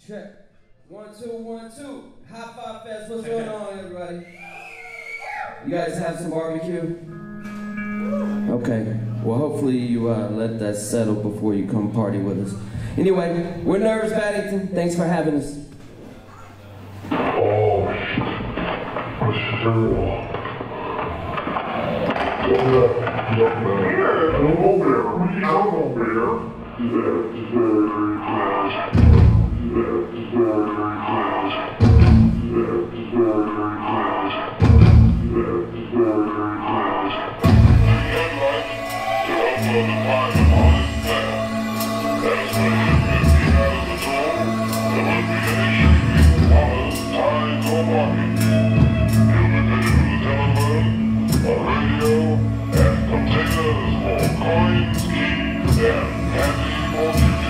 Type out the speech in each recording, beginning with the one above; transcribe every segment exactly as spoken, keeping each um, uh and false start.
Check. One, two, one, two. High Five Fest. What's going on, everybody? You guys have some barbecue? Okay. Well, hopefully you uh, let that settle before you come party with us. Anyway, we're Nervous Baddington. Thanks for having us. Oh, shit. What's terrible? Young man. Yeah, don't go there. We don't go there. Yeah, just very, very close. Yeah, just very, very close. Yeah, just very, very close. Yeah, just very, very close. I'd like to help the pilot on his path. That is when if he has the tool, there will be any shooting, bombers, tides, or markings. He'll be fitted with a telephone, a radio, and containers for coins, keys, and candy for duty.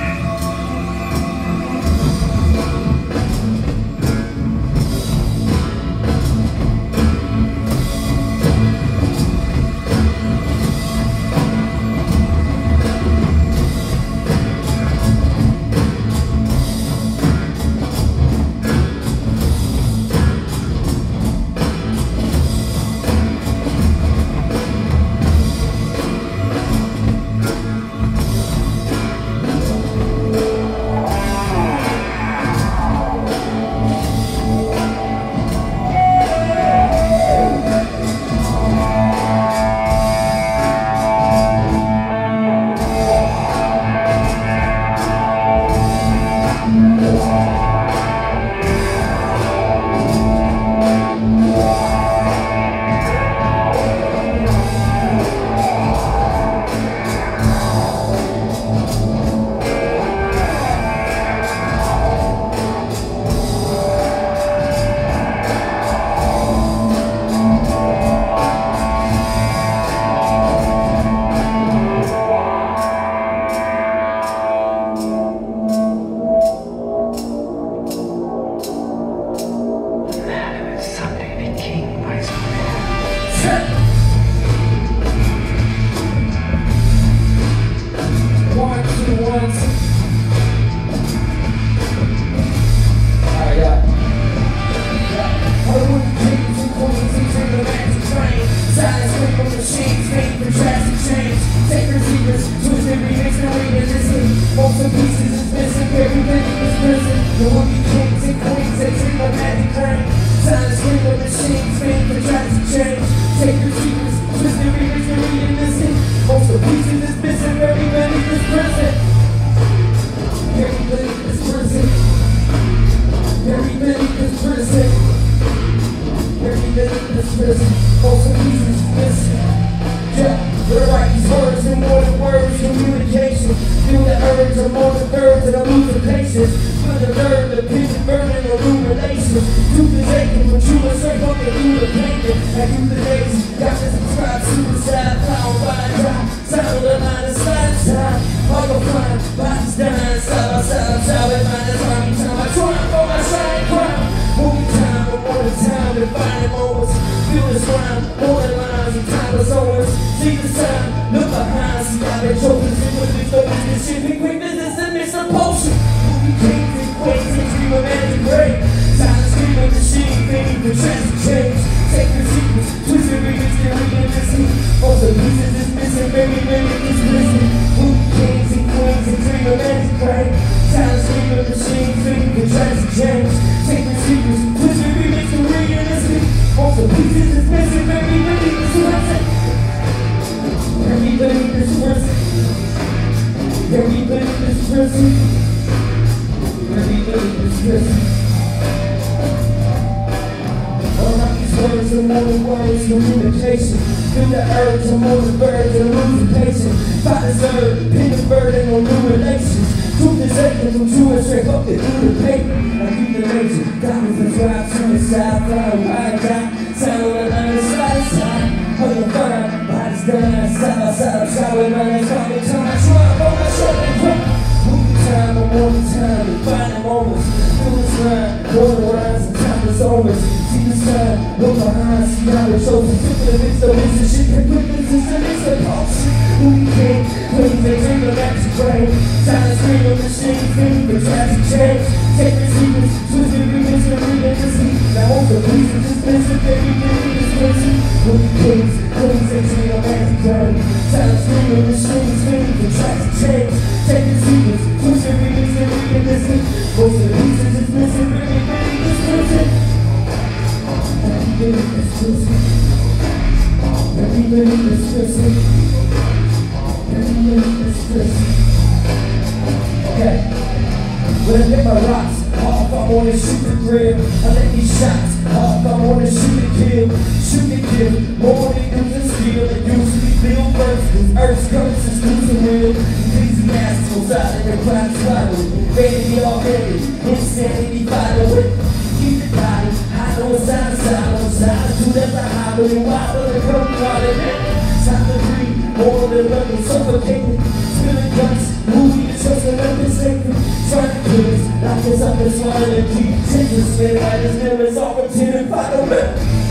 Silent scream of machine, scream for drastic change. Take the secrets, twist it, remix it, remix it. Now all the pieces is missing, everything is missing. With kings, queens, and king of man's journey. Time screaming, the strings spinning, the tracks change. Take the secrets, twist it, remix it, remix it. Most of the pieces is missing, everything is missing. Everything is missing. Everything is missing. Everything is missing. Okay. When I get my rocks, off I wanna shoot the thrill. I let these shots, off I wanna shoot and kill. Shoot and kill, more than use and steal. And usually feel first, cause Earth's curses losing real. These assholes out in the crowd swallowed. Baby already, insanity follow it. Keep it body, I know it's out of silence. I do that by hobbling, wobble and come crawling in. Time to breathe, more than learning, suffocating. Spilling guts, moving the trust and let this sacred. Trying to kill us, lock us up and swallow and keep tickets. Man, I just never saw pretending, follow me.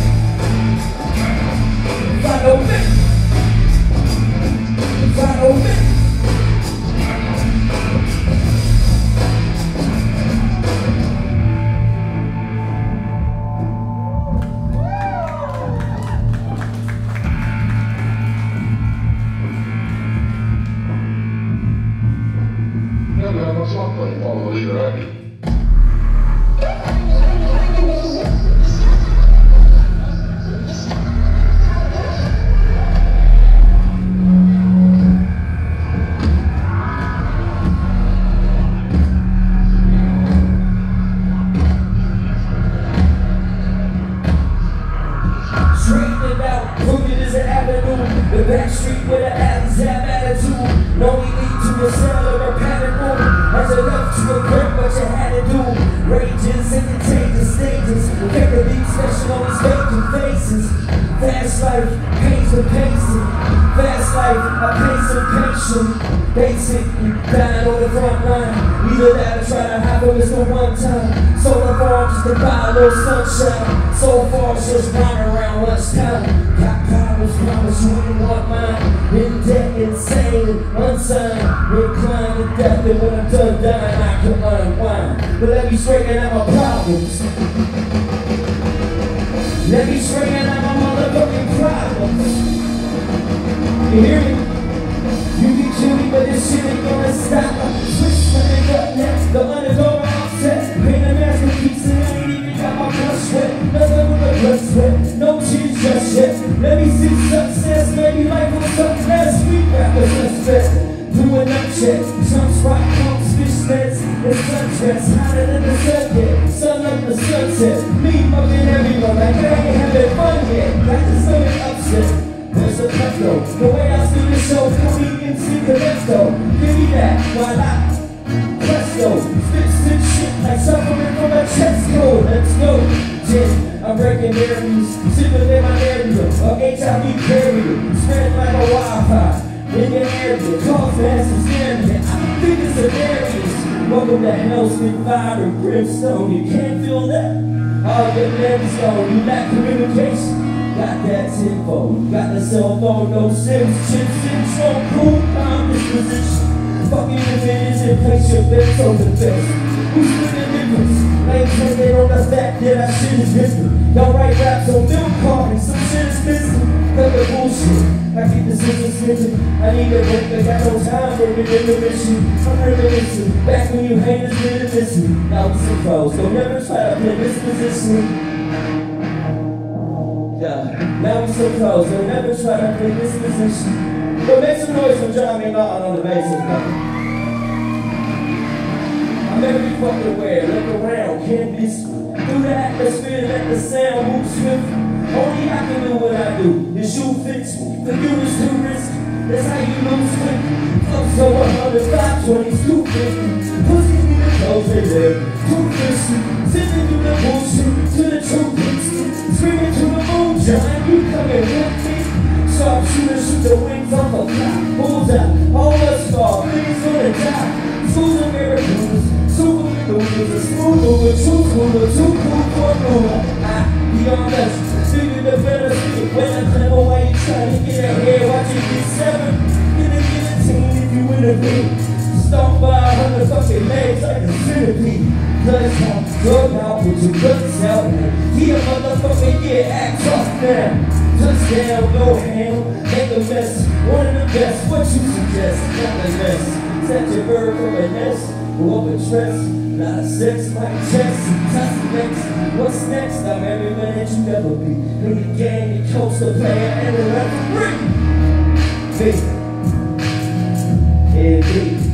Follow me. Follow me. Follow leader, I Straighten it out, crooked as an avenue. The back street where the alleys have attitude. No need to a cell or a panic room. That's enough to avert what you had to do. Rages and contagious stages. Pick a deep special on these vacant faces. Fast life, pace and pacing. Fast life, I pace and patient. Basic, dying on the front line. Either that or try to hide from this the one time. So far, just to buy a little sunshine. So far, it's just running around lunchtime. Got problems, promise you wouldn't want mine. In debt, insane, unsigned. Inclined to death, and when I'm done dying, I can unwind. But let me straighten out my problems. Let me straighten out my motherfucking problems. You hear me? You can kill me, but this shit ain't gonna stop. Switch my nigga up next, the undergoing offset. Paint a masterpiece and I ain't even got my blood sweat. Nothing with the blood sweat, no tears just yet. Let me see success, maybe life was something last week after suspect. Do a nut check, jump spot, pumps, fish nets, and sundress. Hotter than the sun yet, sun up the sunset. Me fucking everyone like I ain't having fun yet. Got this stomach upset. There's a cut though, the way I do this show, comedians see the left though. Give me that, while I presto, spit, spit shit like suffering from a chest cold. Let's go, Jen, I'm breaking barriers, sicker than my area, a H I V carrier, spreading like a wildfire. In your area, cause massive hysteria, I think it's hilarious. Welcome to hell's been fire and brimstone, you can't feel that? All your name's gone, you lack communication. Got that info, got the cell phone, no sims, chips, intro, cool, calm disposition. Fucking advantage and place your bets on the best. Who's the difference? Maintain on the fact that our shit is different. Y'all write raps on milk cartons, some shit is missing. Cut the bullshit. I keep the scissors snipping. I need a break, I got no time for the intermission. I'm reminiscing, back when you haters didn't listen. Now we so close, don't never try to play this position. Yeah, now we so close, don't never try to play this position. But make some noise from Johnny Martin on the bass. I'm every fucking aware, look around, can't miss me. Through the atmosphere, let the sound move swift. Only I can do what I do. The shoe fits me, the unit's too risky. That's how you lose quick. Flow so one hundred, five twenty, two fifty. Pussy need to close their leg, too fishy. Sitting through the bullshit, to the truth hits me. Screaming to the moon, John, you coming with me? Sharpshooter, shoot the wings off a fly. Bullseye, all us fall, things on the top. Schools of miracles, super maneuvers, a smooth mover, true cooler, too cool for a mover. I be on us. Figure the better speak when I clever while you try to get ahead. Watch it get seven. Get a guillotine if you win a bid. stomp by a hundred fucking legs like a centipede. Cause I'm drug out, put your guts out now. He a motherfucking yeah, act off now. Touchdown, no ham, make a mess. One of the best, what you suggest? Not a mess. Set your bird from a nest, go up a tress. Lot of sex, my chest, toss next. What's next? I'm every minute you never be. In the game, you coach the player and the referee. Big. Yeah, big.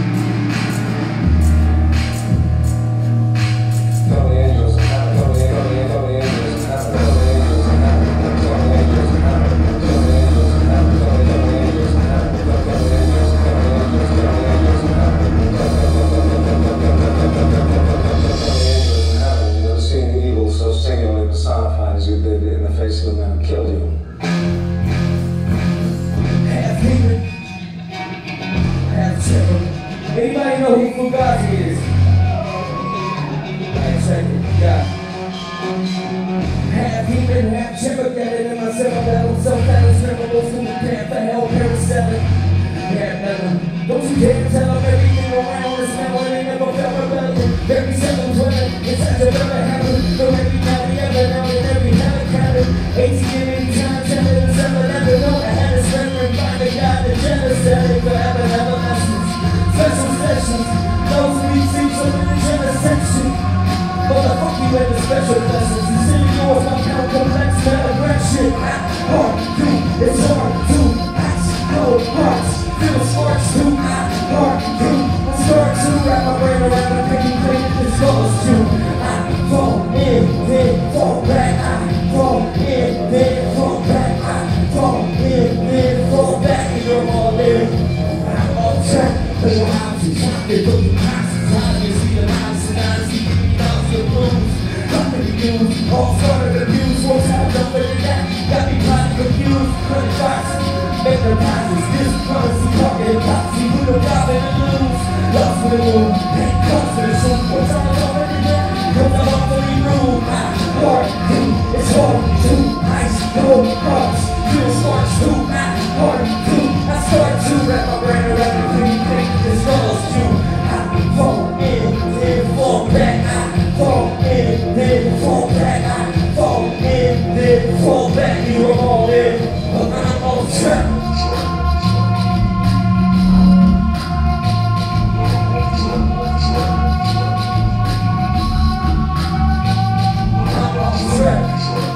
Anybody know who Fugazi is? Alright, check it. Yeah. Half human, half chipper, got it in myself. That I'm so fast, memorable, food, pant, for hell, paracetamol. Yeah, man. Don't you dare tell them everything around this now. It ain't never felt rebellion. Every seven twenty, it's such a better habit. From every night, ever now, and every helicopter. eighteen anytime, seven, seven, never know. I had a surrender and find a guy that genocide forever, never lessons. Special sessions, those who need seats are in the general section. Motherfuck you in the special lessons. You see yours, my kind of complex, man, aggression. Hard to, it's hard to, act, cold hearts, feel sparks to, hard to, I start to wrap my brain around and make you think this goes to. I fall in, then fall back, I fall in, then fall back, I fall in, then fall back, and you're all in. I'm on track. The houses, they put the houses out, you see the houses, now see the house of blues. Nothing to use, all sort of abuse, one time jumping in that, got me kind of confused. Credit cards, make the passes, this currency, talking posse, who the rob and the lose. Lost for the moon, ain't close to the shoot, what's on the over the net, comes off the room. Hard to, it's hard to, ice, cold hearts, feel sparks to, hard to, I start to wrap my brain around the clean thing. This goes to I fall in, then fall back. I fall in, then fall back. I fall in, then fall back. You are all in, but I'm on track. I'm on track.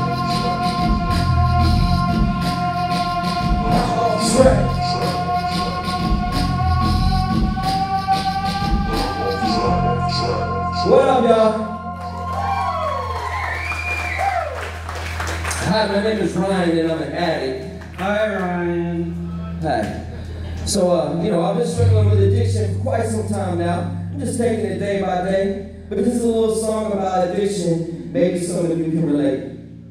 I'm on track. What up, y'all? Hi, my name is Ryan and I'm an addict. Hi, Ryan. Hi. So, uh, you know, I've been struggling with addiction for quite some time now. I'm just taking it day by day. But this is a little song about addiction. Maybe some of you can relate.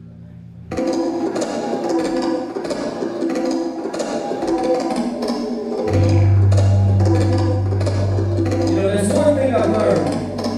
You know, there's one thing I've learned.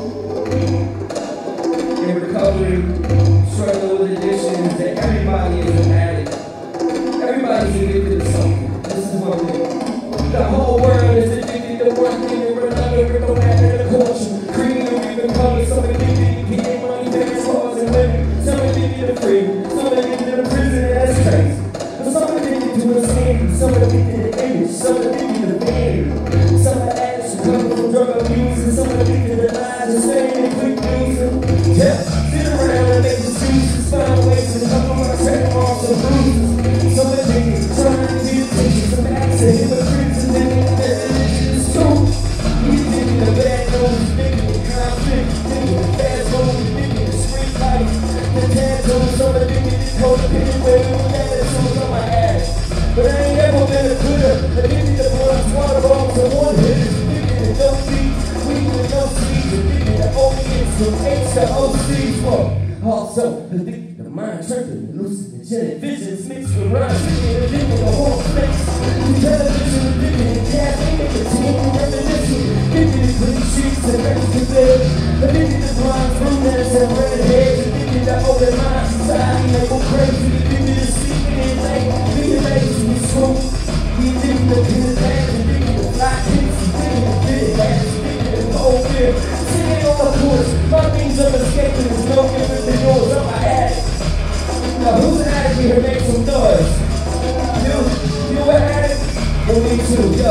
In recovery, struggling with addiction, is that everybody is an addict. Everybody's addicted to something. This is one thing. The whole world is addicted to one thing. They run out of it, no matter the culture. Cream or even color. Some addicted to getting money, fast cars and women. Some addicted to freedom. Some addicted to prison, and that's crazy. But some addicted to a scam. Some addicted to image. Some addicted to vanity. Some are addicts who come from drug abuse. And some addicted to lies and staying in quick news. Yeah, sit around and make excuses, find ways to cover my track marks and bruises. Some addicted, trying to be attention, some accent, hypocrites, and then it's true. You thinking the bad news, thinking the conflict, thinking the fast road, thinking the street lights, the tattoos, some addicted to codependent, where we were attitudes on my ass. But I ain't ever been a quitter, addicted to blood, water bombs, and one hitters, addicted to no beats, weak with no sleep, addicted to opiates, from H to O C's, whoa. Also, addicted to mind tripping, hallucinogenic visions mixed with rhymes, addicted to the whole space. To television, addicted to caffeine, addicted to reminiscing, addicted to clean sheets and records to bed, addicted to blind brunettes and redheads, addicted to open mind society, they go crazy, addicted to sleeping in late, being lazy in school, addicted to pin bags, addicted to fly kicks, addicted to fit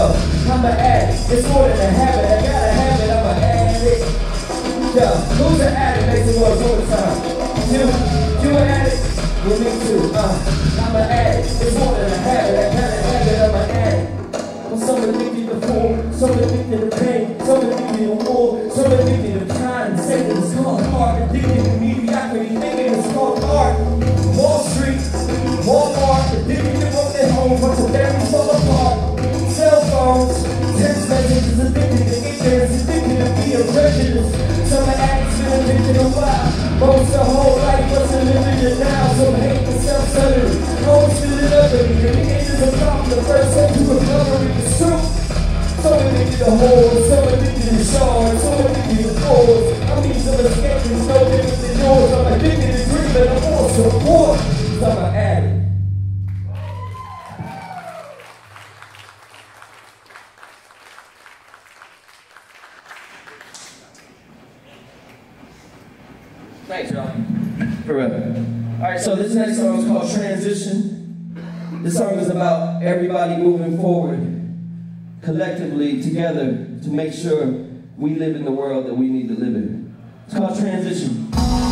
Yo, I'm an addict, it's more than a habit. I gotta have it, I'm an addict. Yo, who's an addict? Makes it work overtime. You, you an addict? Well, me too. Uh, I'm an addict, it's more than a habit. I gotta have it, I'm an addict. Well, some addicted to food, some addicted to pain, some addicted to war, some addicted to time. Saying it's called art, addicted to mediocrity, thinking it's called art. Wall Street, Walmart, addicted to what their home, bunch of berries fall apart. Cell phones, text messages, addicted to ignorance, addicted to being prejudiced. Some addicts been addicted a while, most their whole life wasn't living it now. Some hate the self-centered, always feeling ugly. The beginnings of problem, the first step to recovery is true. Some addicted to whores, some addicted to shards, some addicted to fours. I mean, some escaping, no different than yours. I'm addicted to dreaming, I'm also poor. I'm an addict. Thanks, y'all. For real. Alright, so this next song is called Transition. This song is about everybody moving forward collectively together to make sure we live in the world that we need to live in. It's called Transition.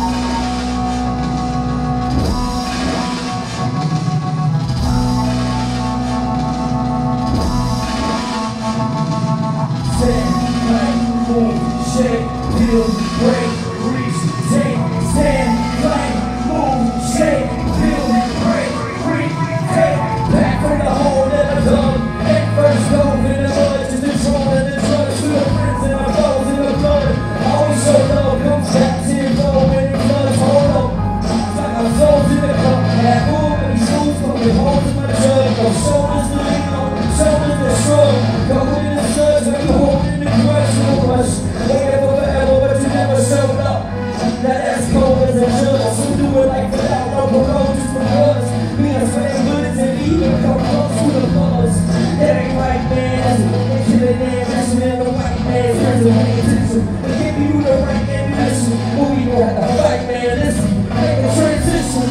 Shake, feel, break, reach, take, stand, play, move, shake, feel, break, reach, take, back from the hole that I dug, head first dove in the mud, just the trauma and the drugs, to the friends and the foes in the blood, always show love, comes back to your goal when it floods, hold up, it's like our souls in the cup, had move and these fools coming home to my jug, no shoulders to lean on, shoulders to shrug, go in the suds, when you hold in the grudge, no rush. Waiting for forever, but you never showed up. Now that's cold as a judge. So do it like without no parole, just because. Me and sweating bullets and even come close to the buzz. That ain't right, man. They killing their ambition and the white man's prison. Pay attention. They give you the right ammunition. But we don't have to fight, man. Listen, make a transition.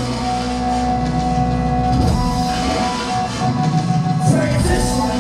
Transition.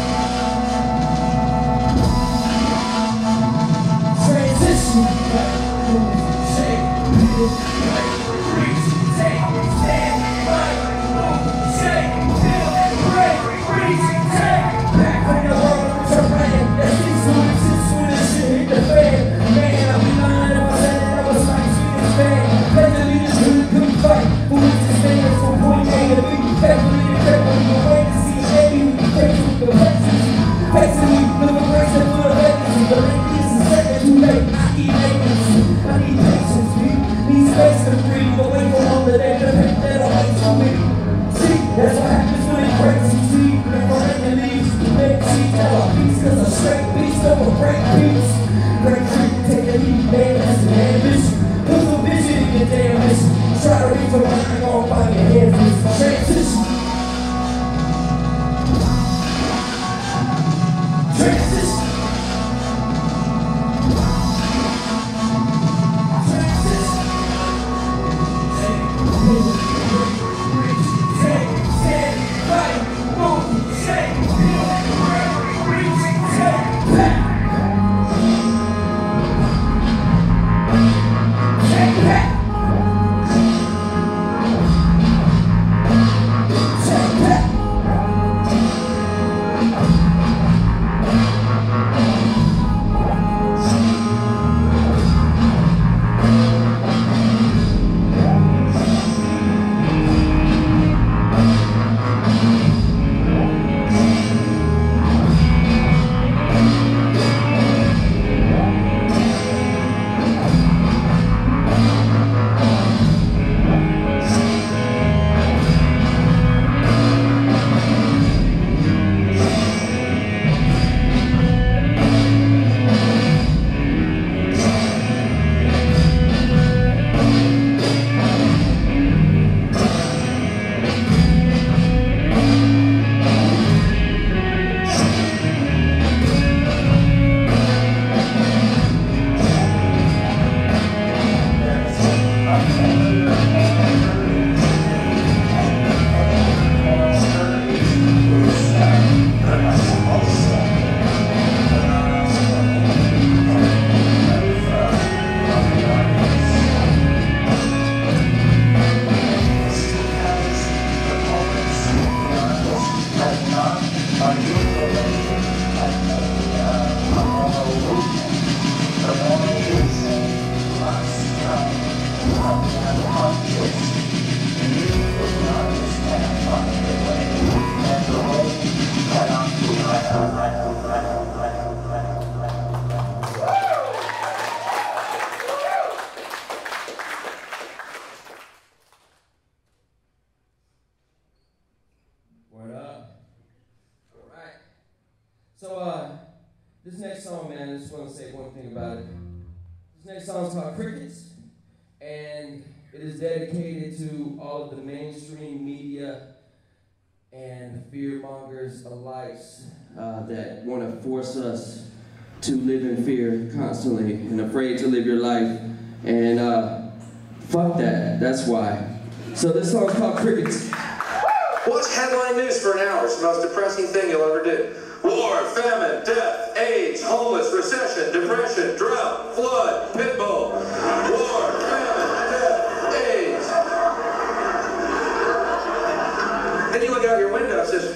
This next song, man, I just want to say one thing about it. This next song is called Crickets, and it is dedicated to all of the mainstream media and fear-mongers alike uh, that want to force us to live in fear constantly and afraid to live your life. And uh, fuck that, that's why. So this song's called Crickets. Watch headline news for an hour. It's the most depressing thing you'll ever do. War, famine, death, AIDS, homeless, recession, depression, drought, flood, pitbull. War, famine, death, AIDS. Then you look out your window, it says,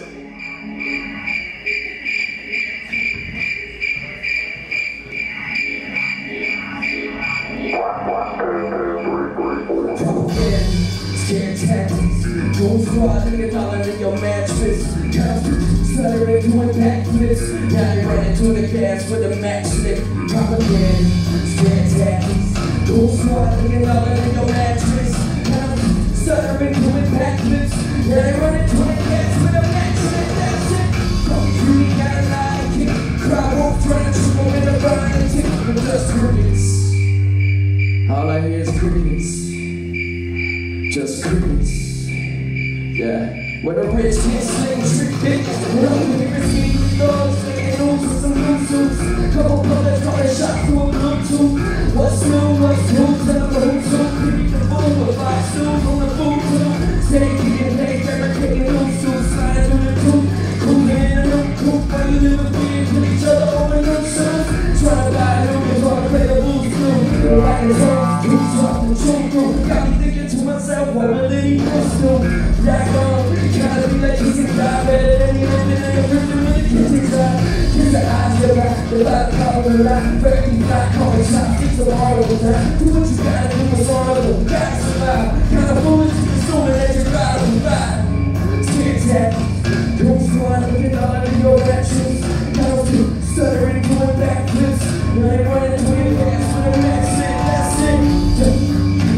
Scare tactics, gold squad, nigga dollar in your mattress. Stuttering, doing backflips. Now you're running to the gas with a matchstick. Propaganda, scare tactics, gold squad, nigga dollar in your mattress. Stuttering, doing backflips. Now you're running to the gas with a matchstick. That's it. Fuck you, you got a lie, kick. Crowd won't try to shoot in the burn and tick. But just crickets. All I hear is crickets. Just crickets, yeah. When the rich can't sling trick dick, when I'm here seeing the dogs, slinging news with some new suits. A couple brothers got a shot through a Bluetooth. What's new, what's new, tell them who's who. Creepy the fool with five stools on the food too. Steady getting paid, fabricating new suits, sliding through the tooth. Cool in a new coupe, while you live with me and put each other over new shoes. Trying to buy a new guitar to play the blues through. Like a song, who's talking the truth through. Got me thinking to myself, what will it even do? Back on, gotta be like kissing God, better than you living in a prison with a kissing God. Kiss the eyes, the back, the light, the power, the light, very flat, calling shots, six of all of the time. Do what you gotta do, it's all of them, gotta survive. Kinda foolish, you assuming that you're proud of the vibe. Scare tactics, don't squad, looking all under your mattress. Now you stuttering, doing backflips. Now you're running to your gas with a max shit, that's it.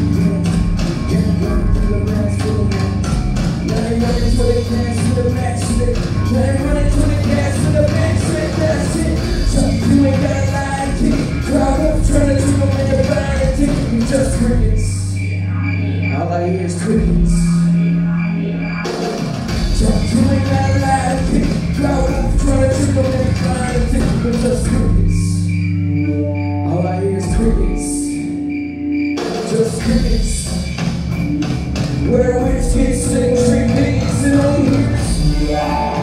To the gas with the match stick. Now I'm running to the gas with the match stick. That's it. So you ain't got a lie, kick. Crowd won't turn it to them when you're buying a ticket. You just crickets. All I hear is crickets. So you ain't got a lie, kick. Crowd won't turn it to them when you're buying a ticket. You just crickets. All I hear is crickets. Just crickets. Where witch kids sing street pigs and all years. Yeah.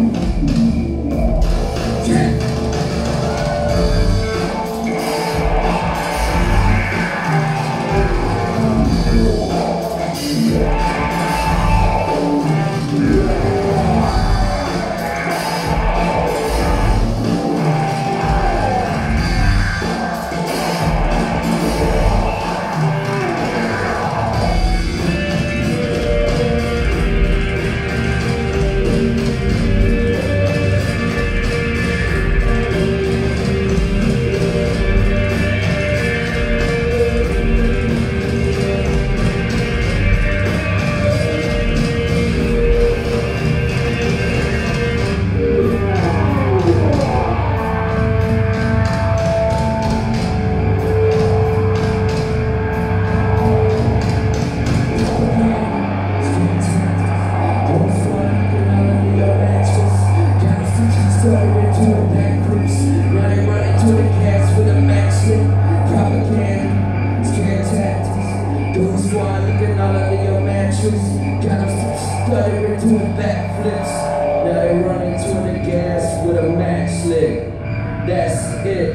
Stuttering, doing backflips. Now they running to the gas with a match slick. That's it.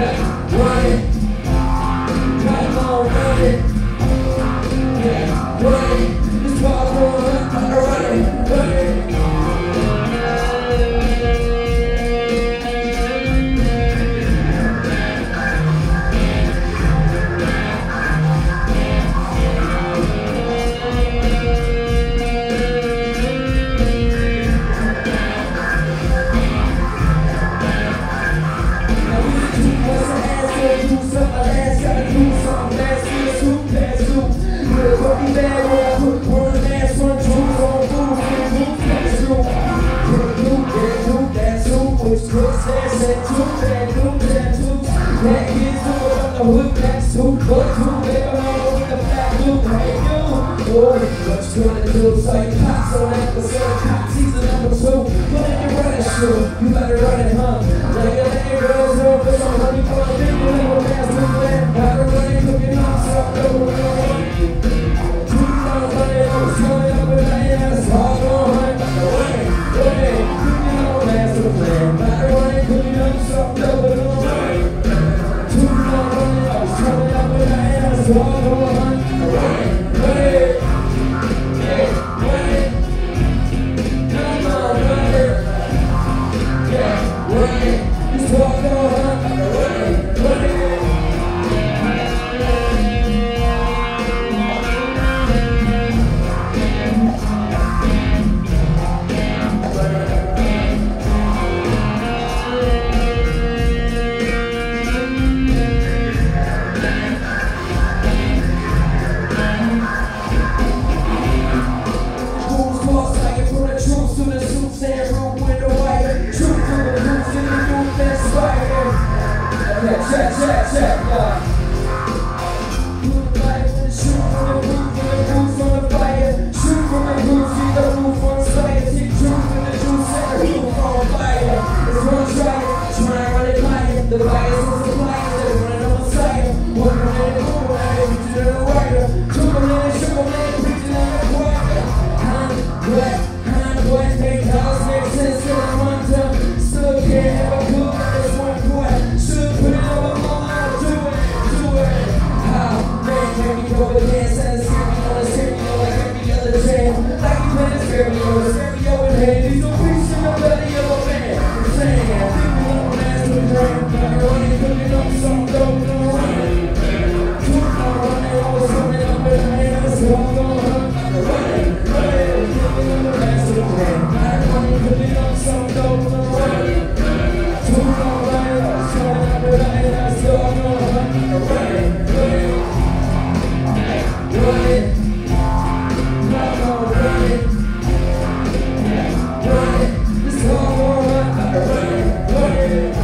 Run be bad when I put one ass on truth on food, and food, that's true. Put you, that you, that's who, which cooks, that's that too, that do, that too. That kids do it on the hood, that's who, but who, they don't know what the fat do, hey you. Boy, what you gonna do? So you pops on episode of Cop season number two. Put in your running shoe, you better run it, huh? Like your name girls up, but I'm running for a big one, little ass to play. How to run it, cooking up, so I'm over it. Two down, running, I'm showing up with my ass, all going hunt, like a running, running, cooking up, ass to play. How to run it, cooking up, so I'm over it. Two down, running, I'm showing up with my ass, all going hunt, like a running, running. Check, check, check, yeah. Shoot from the roof, from the roof, from the fire. Shoot from the roof, see the roof on fire. See truth in the juice and the roof on fire. It's one try it, try and run it higher. The fires and suppliers, they're running on the side. Working in the room, and they're reaching in the writer. Sugar man, sugar man, preaching in the choir. Huh, what, huh, what, make house make sense in the one time. Still can't have a good, that's one point. Should put it on. Over the dance and the stereo, the stereo like every other jam. Like you play the stereo, the stereo in hand. He's a piece in the belly of a man. The same, thinking on the ass to the drain. I'm running, cooking up some dope, no running. Two I'm running, always running up in the hands. So I'm gonna hunt, I'm running, running, cooking on the ass to the drain. I'm running, cooking up some dope, no running. Two I'm running, always running up in the hands. So I'm gonna hunt, I'm running, running. Run it, run on, run it, run it, this all on run, run it, run it.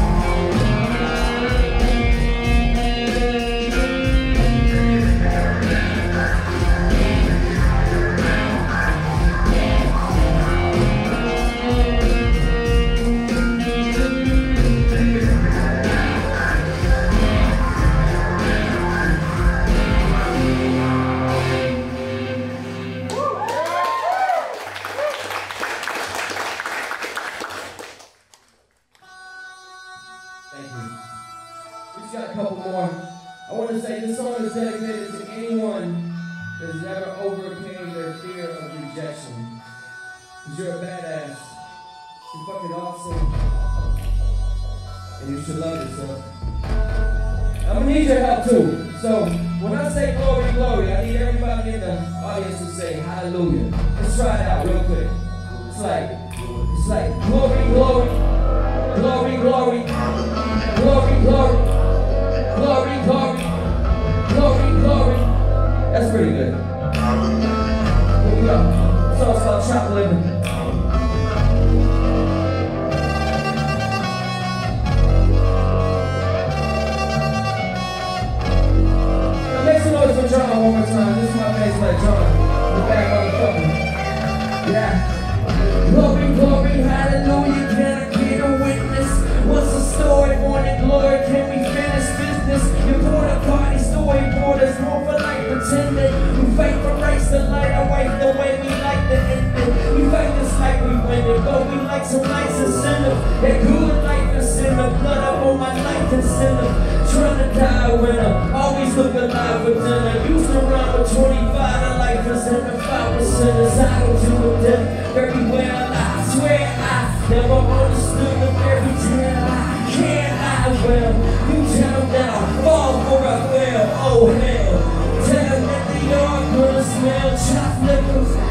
Got a couple more. I want to say this song is dedicated to anyone that has ever overcame their fear of rejection. Because you're a badass. You're fucking awesome. And you should love yourself. I'm going to need your help too. So when I say glory, glory, I need everybody in the audience to say hallelujah. Let's try it out real quick. It's like, it's like glory, glory, glory, glory, glory, glory. Glory, glory, glory, glory. That's pretty good. Here we go. This song's called Chop Living. Now make some noise for John one more time. This is my face like John. The back motherfucker. Yeah. Glory, glory, hallelujah. Can I get a witness? What's the story? Morning glory, can we finish business? You poured a party storyboard, it's more for life pretending. We fight for rights to light our wife the way we like to end it. We fight this like we win it, but we like some nice incentive. That good life incentive, blood up on my life incentive. Trying to die a winner, always look alive for dinner. Used to run with twenty-five, the life is in the five percent is I don't do with death. Everywhere I lie, I swear I never understood the very day I can't I will. You tell now, fall for a fail, oh hell. Tell them that they are gonna smell chopped liquors.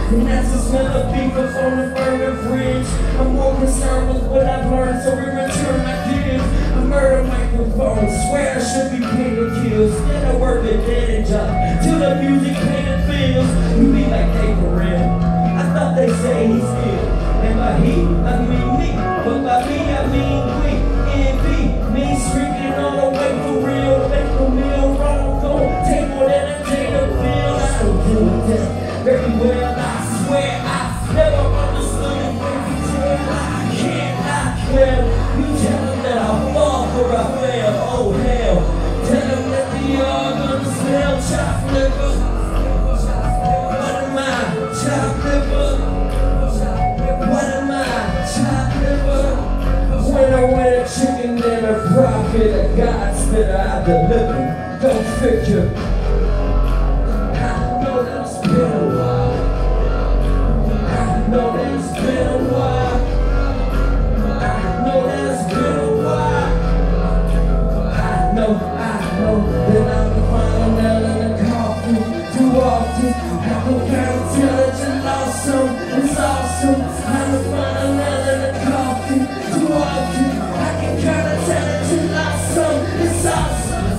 And that's the smell of beef up on the burning bridge. I'm more concerned with what I've learned, so in return I give a murder microphone. Swear I should be paid to kill. Instead I work a dead job till the music paid the bills. You be like, hey, for real, I thought they say he's ill. And by he, I mean me, but by me I mean we. N B, me streaking all the way for real. Make no meal, run on go, take more than a day to feel. I don't give a damn. Very well, I swear I never understood it when you tell I can't lie. Well, you tell them that I'll fall for a fail. Oh hell, tell them that the yard gonna smell chopped liver. What am I, chopped liver? What am I, chopped liver? When I win a chicken, then a prophet, a God's that I deliver. Don't figure. I know that it's been a while. I know that it's been a while. I know that it's been a while. I know, I know that I'm the final nail in the coffin. Too often, I don't gotta tell that you lost some. It's awesome. I'm the final nail in the coffin. Too often, I can kinda tell that you lost some. It's awesome.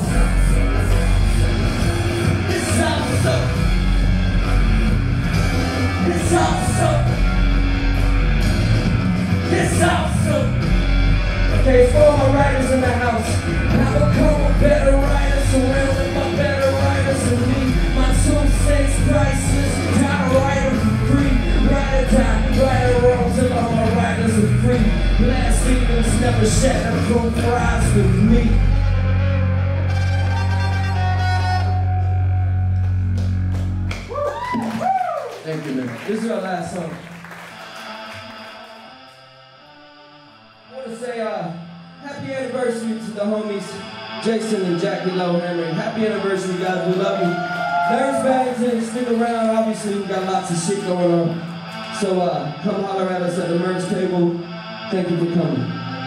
It's awesome. It's awesome. It's awesome. Okay, for all my writers in the house, I become a better writer, surrounded by better writers than me. My two cents priceless, time to write them for free. Write it down, right or wrong, till all my writers are free. Last evenings never shatter from fries with me. Thank you, man. This is our last song. I want to say uh, happy anniversary to the homies Jason and Jackie Lowhammer. Happy anniversary, guys. We love you. Nerves bags and stick around. Obviously, we got lots of shit going on. So uh, come holler at us at the merch table. Thank you for coming.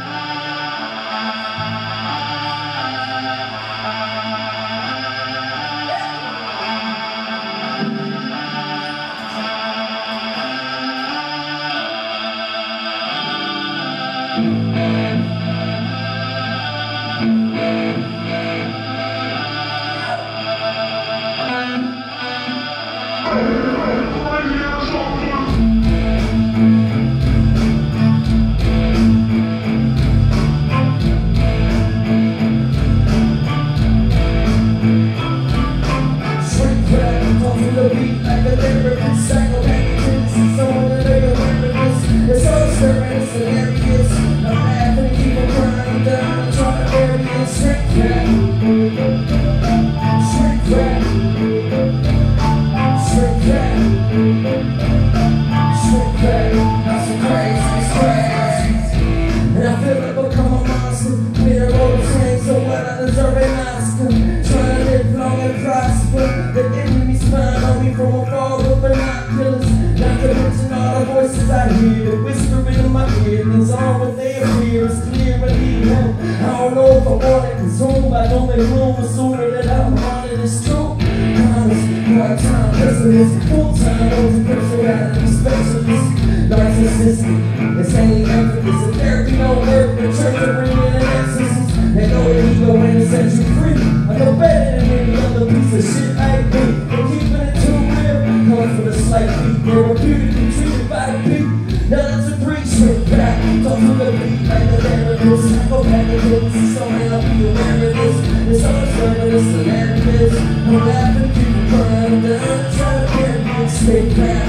This ain't effort, it's a therapy, no work, but church to bring in an exorcist. They know that ego ain't set you free. I know better than any other piece of shit I be. But keeping it too real comes with a slight beat. Therapeutically treated by the beat. Now that's a three straight back. Talk to the beat like the therapist. I go back and look, see someone I'll be aware of this. It's all serving, it's hilarious. I'm laughing, people crying down, trying to carry me straight back.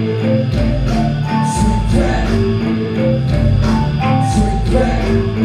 Straight back. Straight back.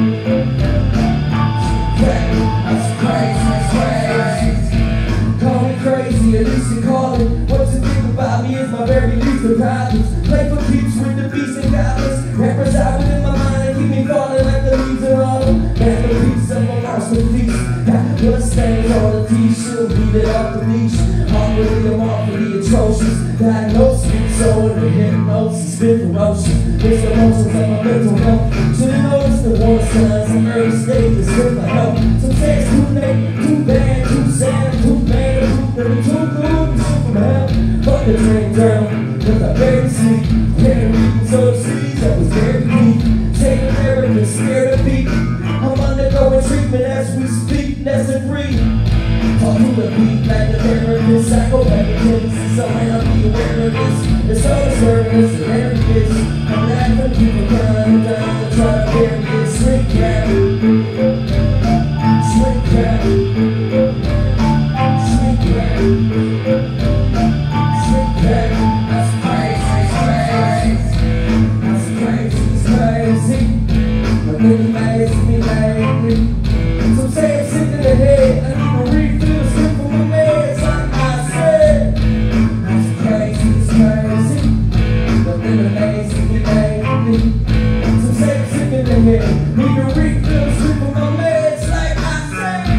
That's crazy, that's crazy. Call me crazy, at least you call it. What you think about me is my very least of problems. Play for keeps with the beasts and goblins. Rappers out within my mind and keep me falling like the leaves in autumn. Man, the beats of my masterpiece. Got blood stains on the t-shirt, beat it off the leash. Hungry, I'm awfully atrocious. Diagnosis, so in the hypnosis, been ferocious. There's emotions like my mental health. Should've noticed the warning signs in early stages with my help. Some say it's too late, too bad, too sad, too bad, too good, too good, too from hell. Fuck the dream girl. cause I barely sleep. Pairing readings overseas, that was very deep. Taking therapy, scared of beat. I'm undergoing treatment as we speak, that's a breathe. Talk to the beat like the therapist, psychopathic tendencies, so I don't be aware of this. It's all the service, the therapist. I'm laughing, people crying down to try to bury it. Shrink cat, shrink cat, shrink cat, shrink cat. That's crazy, crazy. That's crazy, crazy. Nothing amazes me lately. Some say I'm sick in the head. I need to refill, slip for my meds, like I said. That's crazy, it's crazy. Nothing amazes me lately. Some say I'm sick in the head. Need to refill, slip for my meds, like I said.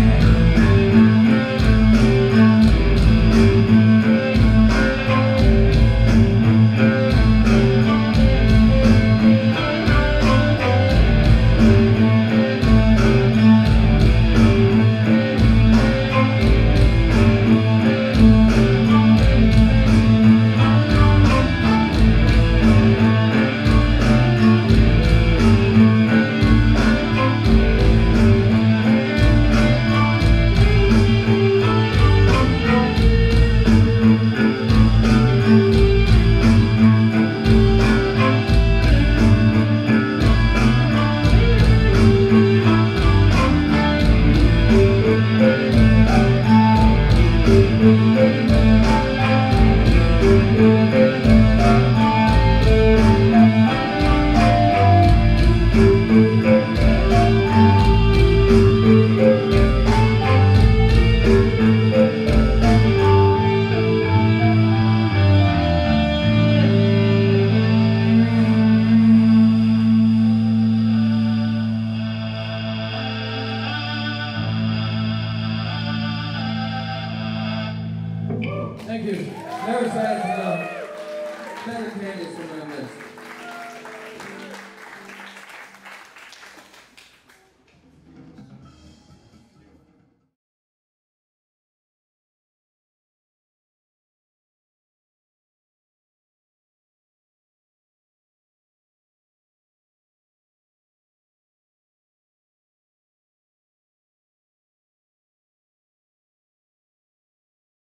Thank you. Never sad enough. Better candidates from my list.